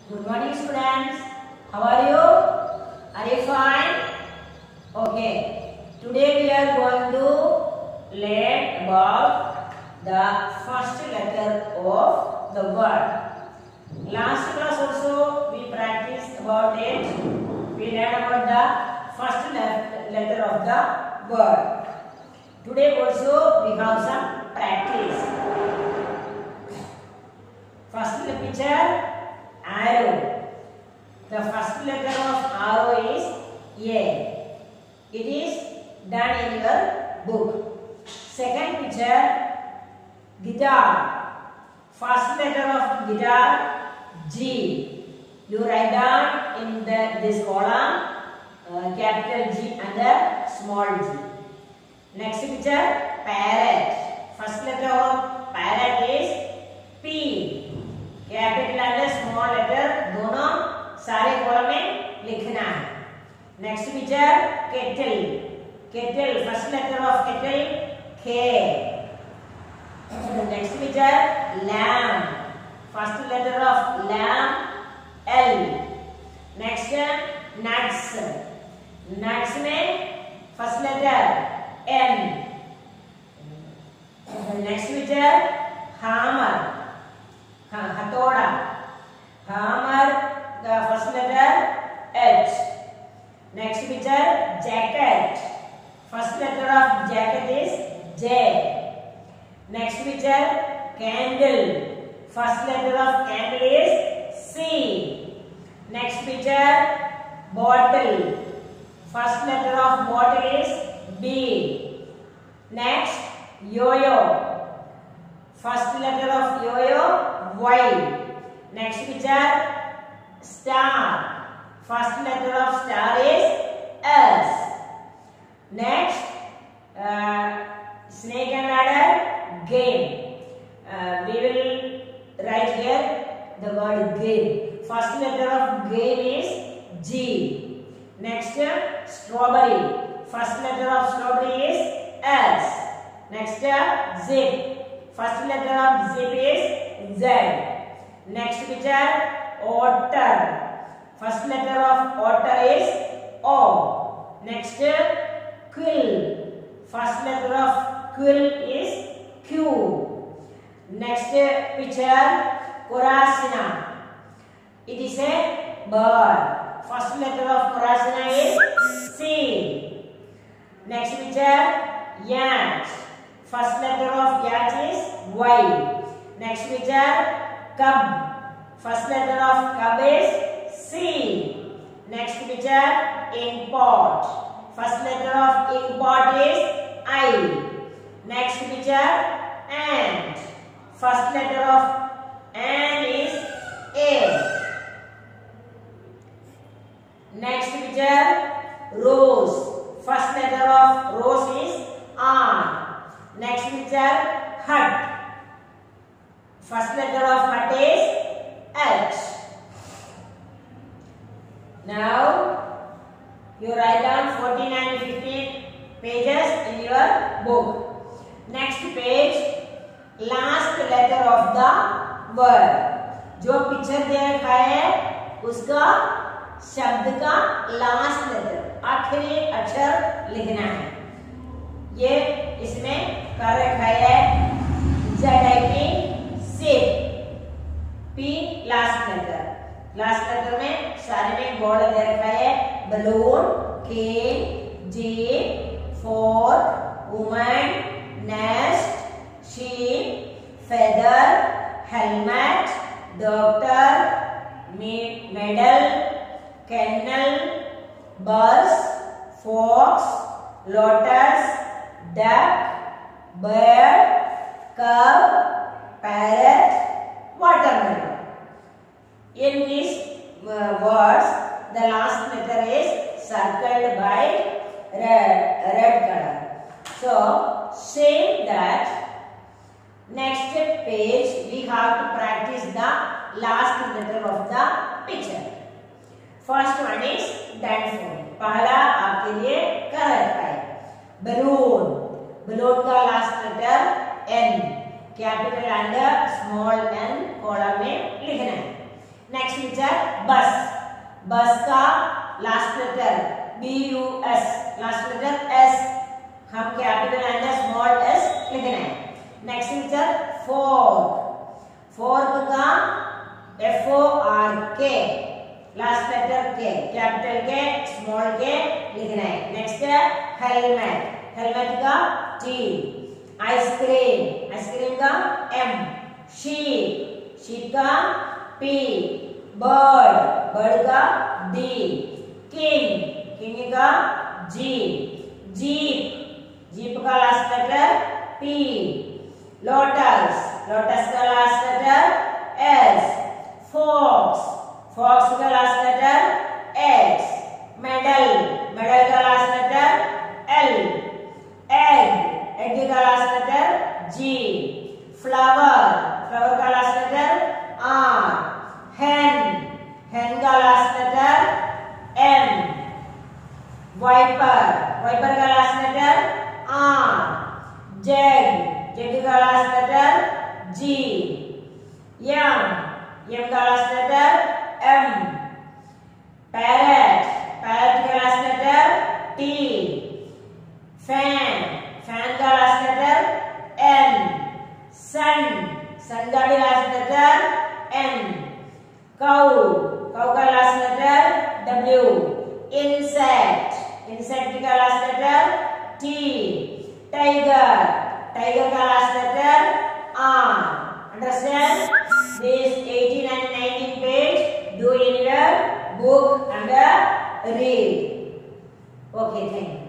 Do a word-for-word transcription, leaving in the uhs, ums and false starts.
Good morning, students. How are you? Are you fine? Okay. Today we are going to learn about the first letter of the word. Last class also we practiced about it. We learned about the first letter of the word. Today also we have some practice. First picture, arrow. The first letter of arrow is A. It is done in your book. Second picture, guitar. First letter of guitar, G. You write down in the this column uh, capital G and the small g. Next picture, parrot. First letter of parrot is P. Capital and small letter दोनों सारे column में लिखना है. Next picture kettle. Kettle first letter of kettle K. Next picture lamb. First letter of lamb L. Next nuts. Nuts में first letter N. Next picture hammer. हथौड़ा. hammer, the first letter H. Next picture, jacket. First letter of jacket is J. Next picture, candle. First letter of candle is C. Next picture, bottle. First letter of bottle is B. Next, yo-yo. First letter of yo-yo Y. Next picture, star. First letter of star is S. Next, uh, snake and ladder, game. Uh, we will write here the word game. First letter of game is G. Next, uh, strawberry. First letter of strawberry is S. Next, uh, zip. First letter of zip is Z. Next picture, otter. First letter of otter is O. Next, quill. First letter of quill is Q. Next picture, Coracina. It is a bird. First letter of Coracina is C. Next picture, yacht. First letter of yacht is Y. Next picture, cub. First letter of cub is C. Next picture, inkpot. First letter of inkpot is I. Next picture, ant. First letter of ant is A. Next picture, rose. First letter of rose is R. Next picture, hut. First letter of hut is H. Now, you write down fourteen and fifteen pages in your book. Next page, last letter of the word. जो picture दे रखा है उसका शब्द का last letter, आखिरी अक्षर लिखना है. ये इसमें कर रखा है Z I P shape. P last letter. Last letter में सारे में बोर्ड दे रखा है. Balloon, can, jeep, fork, woman, nest, sheep, feather, helmet, doctor, medal, canal, bus, fox, lotus, duck, bird, cub, parrot, watermelon. In these uh, words, the last letter is circled by red, red color. So, same that next page we have to practice the last letter of the picture. First one is done for. पहला आपके लिए कर रखा है. Balloon. Balloon का last letter N. Capital and small n column में लिखना है. Next next letter bus. Bus का last letter B U S, last letter S हम capital and small s लिखना है. Next letter fork. Fork का F O R K, last letter K, capital K small k लिखना है. Next helmet. Helmet का T. Ice cream. Ice cream का M. Sheep. Sheep का P. Bird. Bird का D. King. King का G. Jeep. Jeep का last letter P. Lotus. Lotus का last letter S. Fox. Fox का last letter X. Medal. Medal का last letter L. Egg. Egg का last letter G. Flower. Flower का last letter R. Hen. Hen का last letter M. Viper. Viper का last letter R. Jag. Jag का last letter G. Yam. Yam का last letter M. Parrot. Parrot का last letter T. Fan. Fan का last letter N. Sun. Sun का भी last letter N. Cow. Cow का last letter W. Insect. Insect का last letter T. Tiger. Tiger का last letter R. Understand? This eighteen and nineteen page do in your book and read. Okay, thank you.